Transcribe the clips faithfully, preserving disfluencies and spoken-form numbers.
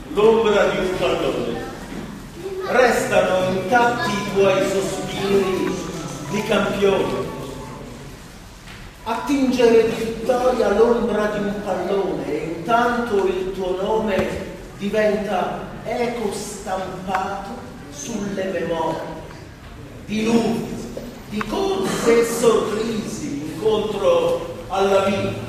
l'ombra di un pallone. Restano intatti i tuoi sospiri di campione. Attingere di vittoria l'ombra di un pallone e intanto il tuo nome diventa eco stampato sulle memorie. Diluvi di corse e sorrisi incontro alla vita.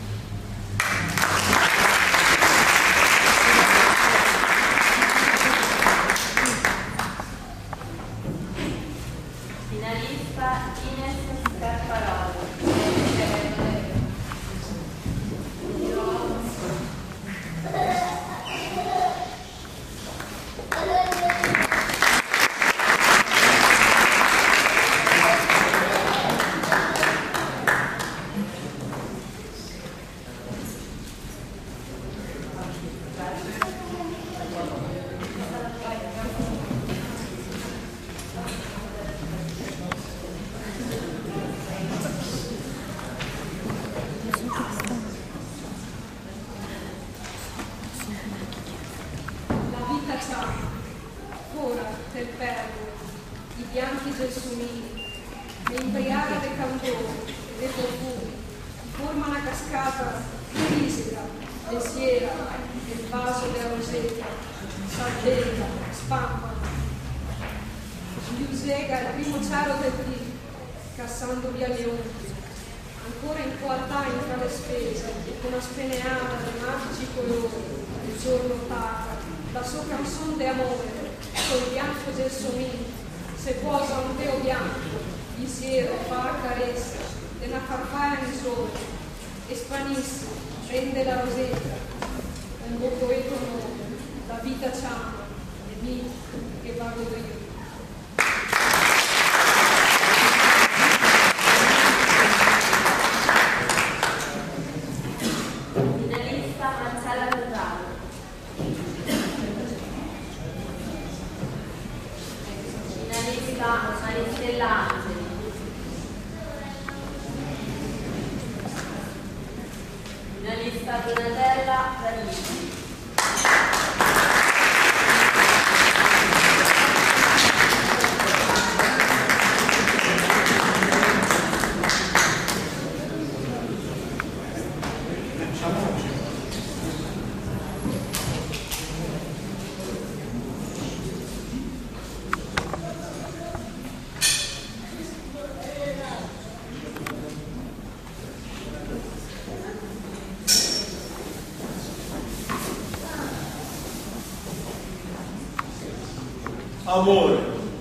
Amore,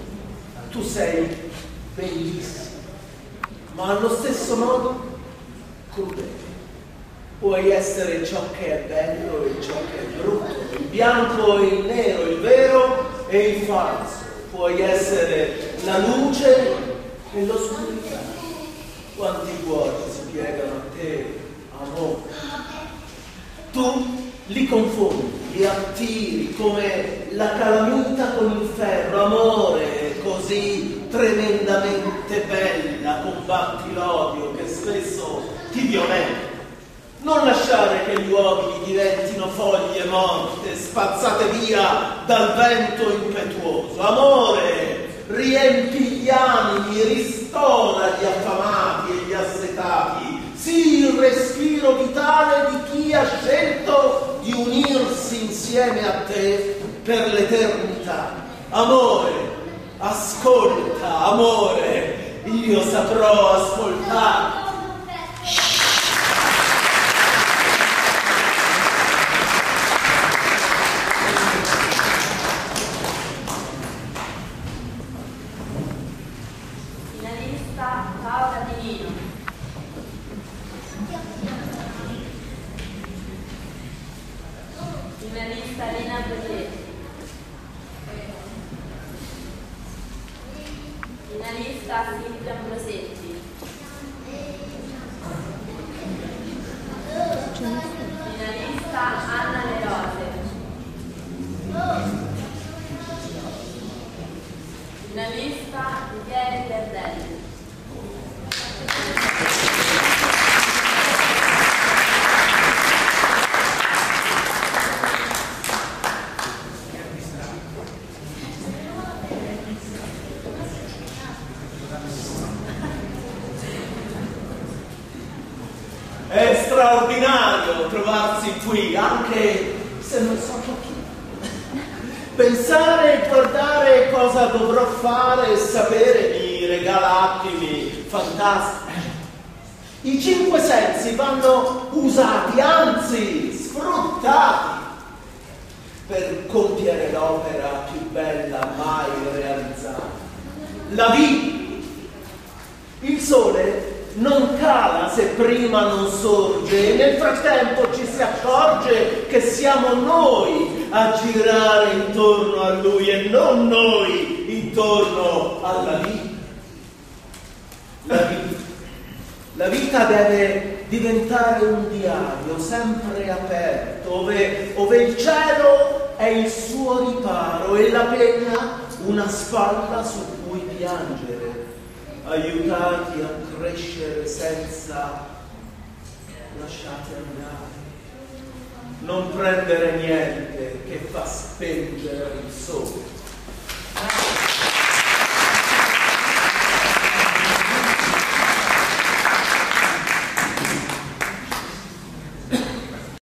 tu sei bellissimo, ma allo stesso modo crudele. Puoi essere ciò che è bello e ciò che è brutto, il bianco e il nero, il vero e il falso. Puoi essere la luce e l'oscurità. Quanti cuori si piegano a te, amore. Tu li confondi, li attiri come la calamita con il ferro. Amore, così tremendamente bella, combatti l'odio che spesso ti violenta. Non lasciare che gli uomini diventino foglie morte, spazzate via dal vento impetuoso. Amore, riempi gli animi, ristora gli affamati e gli assetati. Sii il respiro vitale di chi ha scelto di unirsi insieme a te per l'eternità. Amore, ascolta, amore, io saprò ascoltare. È straordinario trovarsi qui, anche se non so chi. Pensare e guardare cosa dovrò fare e sapere mi regala attimi fantastici. I cinque sensi vanno usati, anzi sfruttati, per compiere l'opera più bella mai realizzata. La vita. Il sole non cala se prima non sorge, e nel frattempo ci si accorge che siamo noi a girare intorno a lui e non noi intorno alla vita. La vita. La vita deve diventare un diario sempre aperto, ove, ove il cielo è il suo riparo e la penna una spalla su cui piangere, aiutati a crescere senza lasciate andare. Non prendere niente che fa spengere il sole.